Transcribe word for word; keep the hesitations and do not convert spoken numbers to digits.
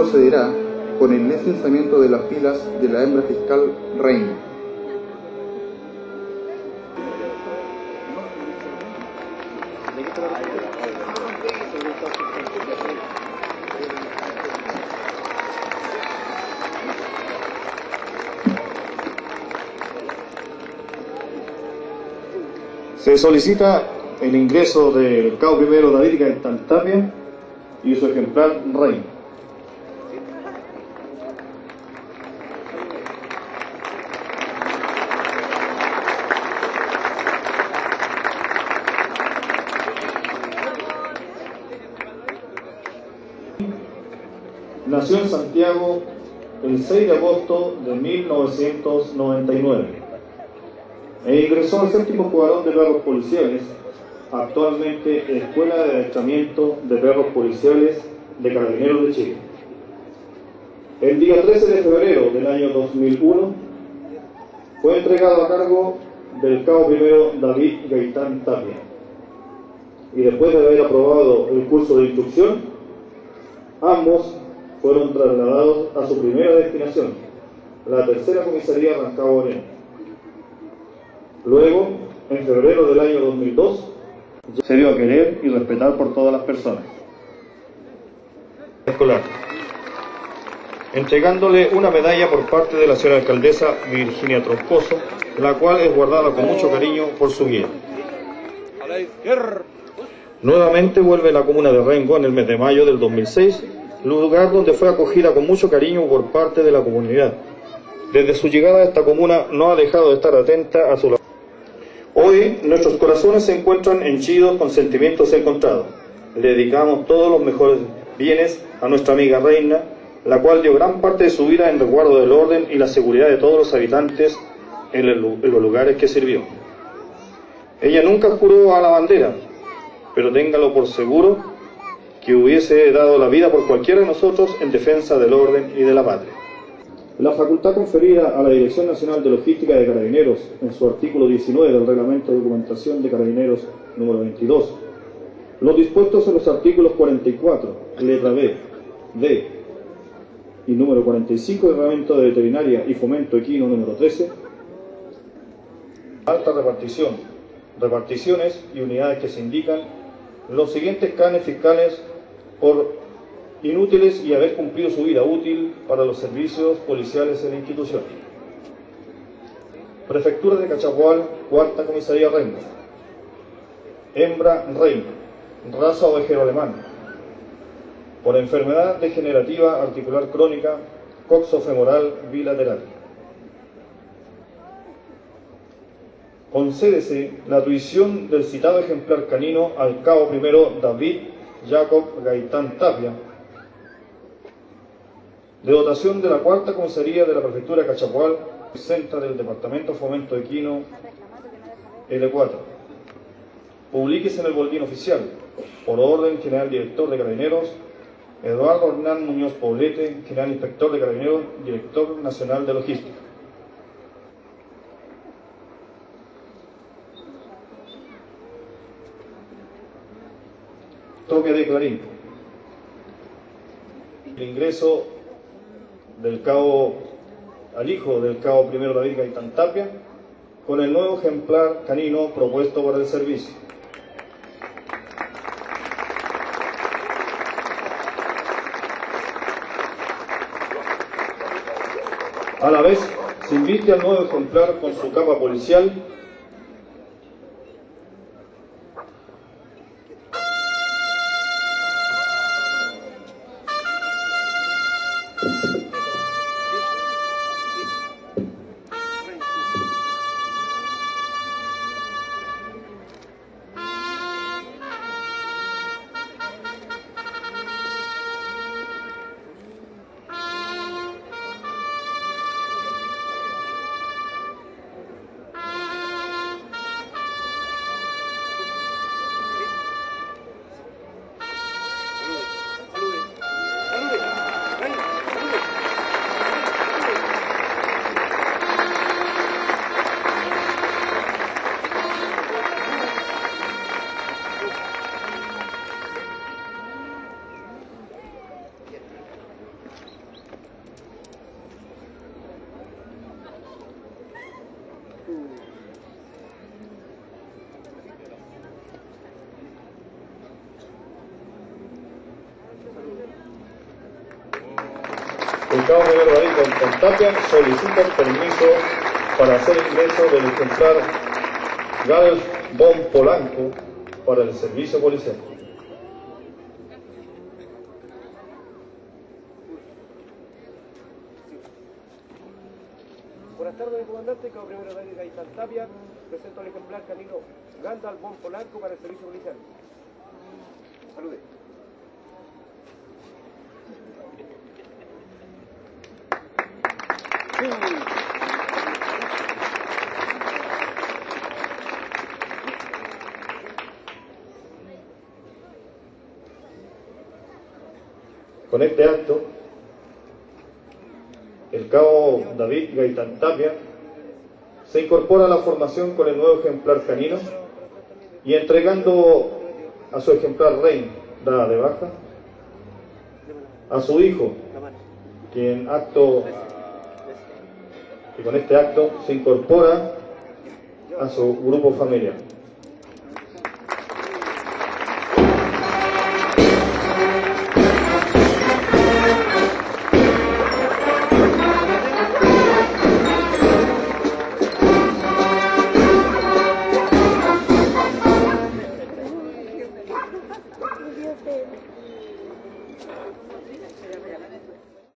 procederá con el necensamiento de las filas de la hembra fiscal reina. Se solicita el ingreso del cabo primero David Gaitán Tapia y su ejemplar Rey. Nació en Santiago el seis de agosto de mil novecientos noventa y nueve e ingresó al séptimo escuadrón de perros policiales, actualmente Escuela de Adiestramiento de Perros Policiales de Carabineros de Chile. El día trece de febrero del año dos mil uno fue entregado a cargo del cabo primero David Gaitán Tapia, y después de haber aprobado el curso de instrucción, ambos fueron trasladados a su primera destinación, la tercera comisaría Rancagua Oriente. Luego, en febrero del año dos mil dos, se dio a querer y respetar por todas las personas. Escolar. Entregándole una medalla por parte de la señora alcaldesa Virginia Troncoso, la cual es guardada con mucho cariño por su guía. Nuevamente vuelve la comuna de Rengo en el mes de mayo del dos mil seis, lugar donde fue acogida con mucho cariño por parte de la comunidad. Desde su llegada a esta comuna no ha dejado de estar atenta a su labor. Hoy nuestros corazones se encuentran henchidos con sentimientos encontrados. Le dedicamos todos los mejores bienes a nuestra amiga reina, la cual dio gran parte de su vida en resguardo del orden y la seguridad de todos los habitantes en, el, en los lugares que sirvió. Ella nunca juró a la bandera, pero téngalo por seguro que hubiese dado la vida por cualquiera de nosotros en defensa del orden y de la patria. La facultad conferida a la Dirección Nacional de Logística de Carabineros en su artículo diecinueve del Reglamento de Documentación de Carabineros número veintidós, los dispuestos en los artículos cuarenta y cuatro, letra B, D y número cuarenta y cinco del Reglamento de Veterinaria y Fomento Equino número trece, alta repartición, reparticiones y unidades que se indican los siguientes canes fiscales por inútiles y haber cumplido su vida útil para los servicios policiales en la institución. Prefectura de Cachapoal, Cuarta Comisaría Rengo. Hembra reina, raza ovejero alemán. Por enfermedad degenerativa articular crónica, coxofemoral bilateral. Concédese la tuición del citado ejemplar canino al cabo primero David Jacob Gaitán Tapia, de dotación de la Cuarta Comisaría de la Prefectura de Cachapoal, centra del Departamento Fomento Equino L cuatro. Publíquese en el Boletín Oficial, por orden General Director de Carabineros, Eduardo Hernán Muñoz Poblete, General Inspector de Carabineros, Director Nacional de Logística. Copia de Clarín. El ingreso del cabo, al hijo del cabo primero David Gaitán Tapia, con el nuevo ejemplar canino propuesto para el servicio. A la vez, se invite al nuevo ejemplar con su capa policial cabo primero David Gaitán Tapia solicita el permiso para hacer ingreso del ejemplar Gades Von Polanco para el servicio policial. Buenas tardes, comandante. Cabo primero David Gaitán Tapia. Presento el ejemplar canino Gandalf Von Polanco para el servicio policial. Salude. Con este acto, el cabo David Gaitán Tapia se incorpora a la formación con el nuevo ejemplar canino y entregando a su ejemplar Rein, dada de baja, a su hijo, quien acto y con este acto se incorpora a su grupo familiar.